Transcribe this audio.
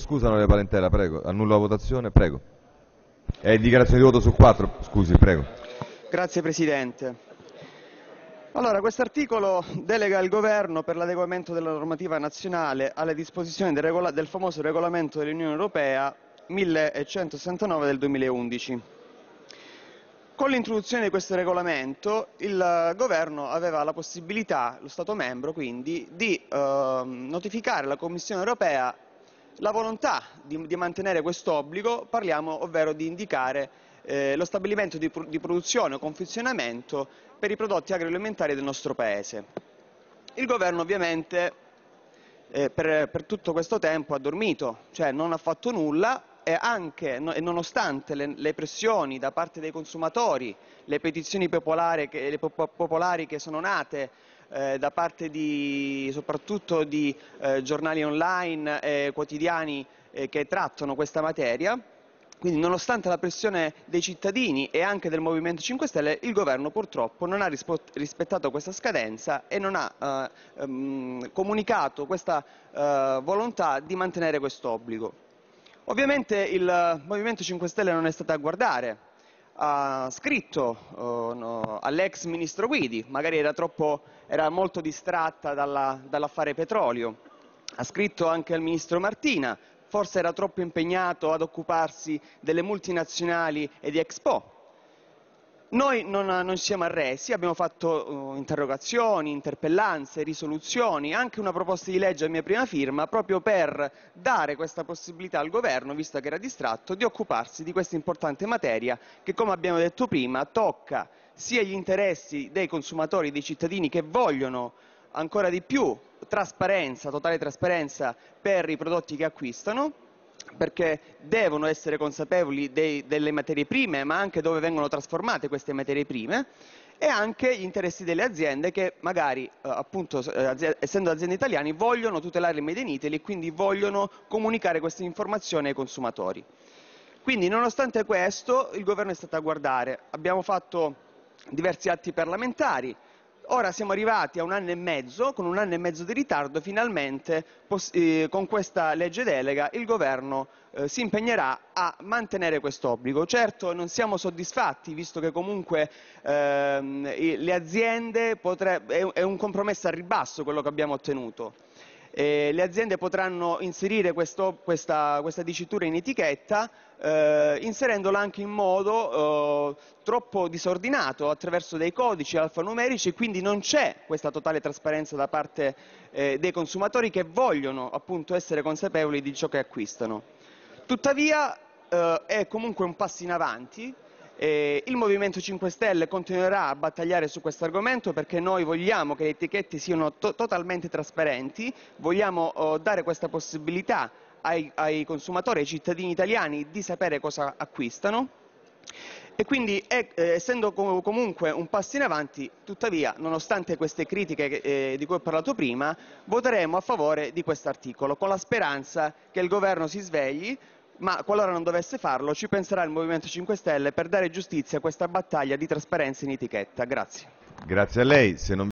scusa onorevole Parentella, prego. Annullo la votazione, prego. È dichiarazione di voto su 4, scusi, prego. Grazie Presidente. Allora, questo articolo delega il Governo per l'adeguamento della normativa nazionale alle disposizioni del famoso regolamento dell'Unione Europea 1169 del 2011. Con l'introduzione di questo regolamento il Governo aveva la possibilità, lo Stato membro quindi, di notificare alla Commissione Europea la volontà di mantenere questo obbligo, parliamo ovvero di indicare lo stabilimento di produzione o confezionamento per i prodotti agroalimentari del nostro Paese. Il Governo ovviamente per tutto questo tempo ha dormito, cioè non ha fatto nulla e nonostante le pressioni da parte dei consumatori, le petizioni popolari che sono nate da parte soprattutto di giornali online e quotidiani che trattano questa materia, quindi nonostante la pressione dei cittadini e anche del Movimento 5 Stelle, il Governo purtroppo non ha rispettato questa scadenza e non ha comunicato questa volontà di mantenere questo obbligo. Ovviamente il Movimento 5 Stelle non è stato a guardare, ha scritto all'ex Ministro Guidi, magari era molto distratta dall'affare petrolio, ha scritto anche al Ministro Martina, forse era troppo impegnato ad occuparsi delle multinazionali e di Expo. Noi non ci siamo arresi, abbiamo fatto interrogazioni, interpellanze, risoluzioni, anche una proposta di legge a mia prima firma, proprio per dare questa possibilità al Governo, visto che era distratto, di occuparsi di questa importante materia che, come abbiamo detto prima, tocca sia gli interessi dei consumatori, dei cittadini che vogliono ancora di più trasparenza, totale trasparenza per i prodotti che acquistano, perché devono essere consapevoli delle materie prime, ma anche dove vengono trasformate queste materie prime, e anche gli interessi delle aziende che magari, appunto, essendo aziende italiane, vogliono tutelare il Made in Italy e quindi vogliono comunicare queste informazioni ai consumatori. Quindi, nonostante questo, il Governo è stato a guardare. Abbiamo fatto diversi atti parlamentari. Ora siamo arrivati a 1 anno e mezzo, con 1 anno e mezzo di ritardo, finalmente con questa legge delega il Governo si impegnerà a mantenere questo obbligo. Certo non siamo soddisfatti, visto che comunque le aziende è un compromesso al ribasso quello che abbiamo ottenuto. Le aziende potranno inserire questa dicitura in etichetta inserendola anche in modo troppo disordinato attraverso dei codici alfanumerici, quindi non c'è questa totale trasparenza da parte dei consumatori che vogliono appunto essere consapevoli di ciò che acquistano. Tuttavia è comunque un passo in avanti. Il Movimento 5 Stelle continuerà a battagliare su questo argomento perché noi vogliamo che le etichette siano totalmente trasparenti, vogliamo dare questa possibilità ai consumatori, ai cittadini italiani di sapere cosa acquistano e quindi essendo comunque un passo in avanti, tuttavia nonostante queste critiche di cui ho parlato prima, voteremo a favore di questo articolo con la speranza che il Governo si svegli, ma qualora non dovesse farlo ci penserà il Movimento 5 Stelle per dare giustizia a questa battaglia di trasparenza in etichetta. Grazie. Grazie a lei.